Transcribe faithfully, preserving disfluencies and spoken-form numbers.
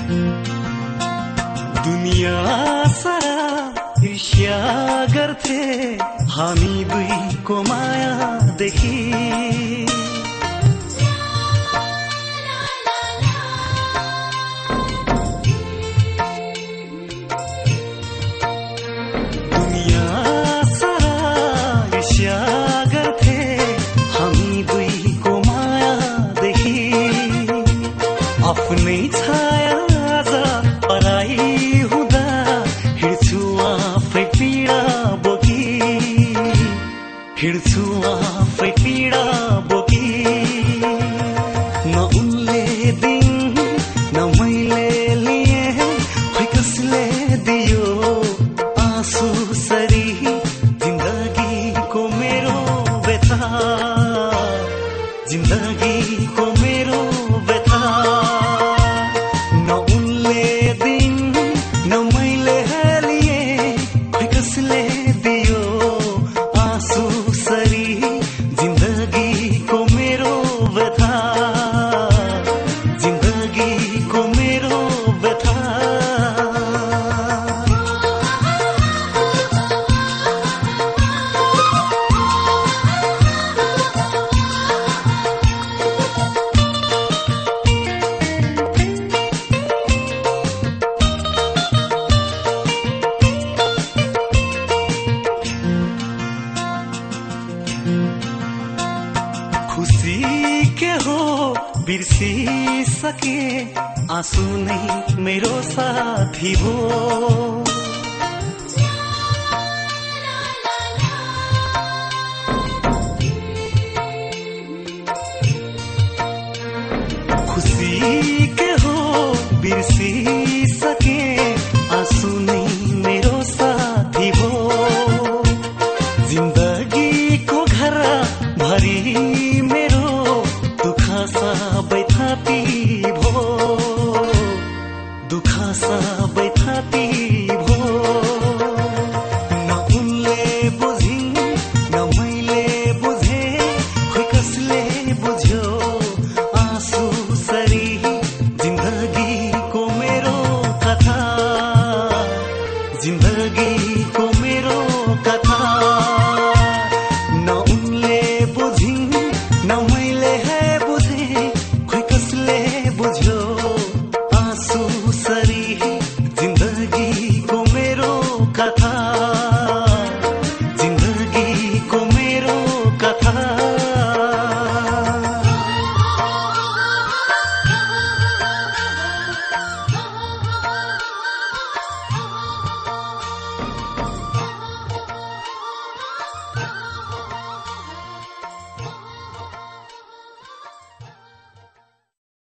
दुनिया सारा ईर्ष्या गर्थे हामी दुईको माया देखी आफ्नै छाया आज पराई हुँदा हिँड्छु आफै पीडा बोकी हिँड्छु आफै पीडा बोकी न उनले दिन न मैले लिए खोइ कसले दियो आँसु सरी जिन्दगीको मेरो व्यथा जिन्दगीको मेरो व्यथा खुशी के हो बिर्सिसके आँसु नै मेरो साथी हो खुशी के हो बिर्सिसके